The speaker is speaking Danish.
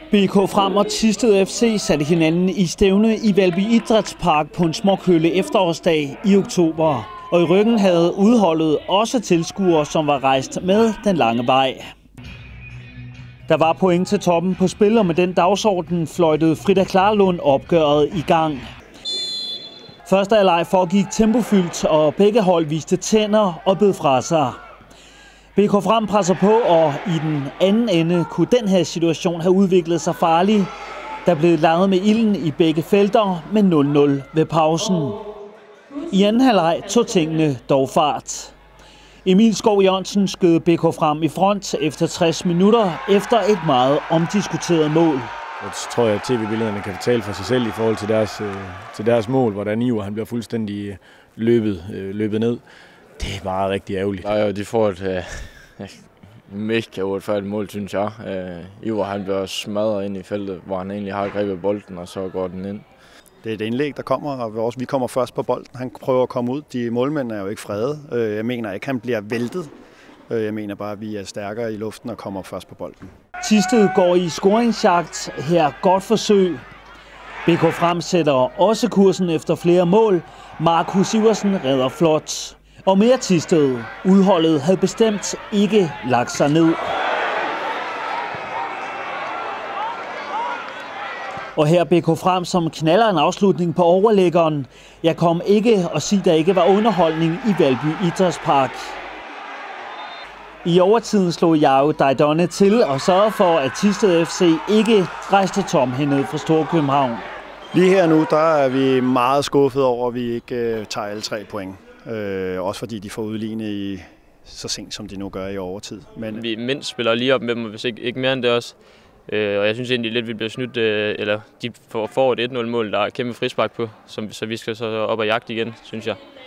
BK Frem og Thisted FC satte hinanden i stævne i Valby Idrætspark på en småkøle efterårsdag i oktober. Og i ryggen havde udholdet også tilskuere, som var rejst med den lange vej. Der var point til toppen på spil, og med den dagsorden fløjtede Frida Klarlund opgøret i gang. Første halvleg foregik tempofyldt, og begge hold viste tænder og bed fra sig. BK Frem presser på, og i den anden ende kunne den her situation have udviklet sig farlig. Der blev leget med ilden i begge felter med 0-0 ved pausen. I anden halvleg tog tingene dog fart. Emil Skov Jørgensen skød BK Frem i front efter 60 minutter efter et meget omdiskuteret mål. Jeg tror, at tv-billederne kan fortælle for sig selv i forhold til deres mål, hvordan Iver han bliver fuldstændig løbet ned. Det er bare rigtig ærgerligt. Ja, de får et mega uretfærdigt mål, synes jeg. Iver han bliver smadret ind i feltet, hvor han egentlig har grebet bolden, og så går den ind. Det er et indlæg, der kommer, og vi kommer først på bolden. Han prøver at komme ud. De målmænd er jo ikke frede. Jeg mener ikke, han bliver væltet. Jeg mener bare, at vi er stærkere i luften og kommer først på bolden. Thisted går i scoringsjagt. Her godt forsøg. BK Frem sætter også kursen efter flere mål. Markus Iversen redder flot. Og mere Thisted. Udholdet havde bestemt ikke lagt sig ned. Og her BK Frem, som knaller en afslutning på overlæggeren. Jeg kom ikke og sige, der ikke var underholdning i Valby Idrætspark. I overtiden slog Jao Dajdonne til og sørgede for, at Thisted FC ikke rejste tomhændet fra Storkøbenhavn. Lige her nu, der er vi meget skuffet over, at vi ikke tager alle 3 point. Også fordi de får udlignet så sent, som de nu gør i overtid. Men vi mindst spiller lige op med dem, hvis ikke mere end det også. Og jeg synes egentlig lidt, vi bliver snydt, eller de får et 1-0-mål, der er kæmpe frispark på, så vi skal så op og jagte igen, synes jeg.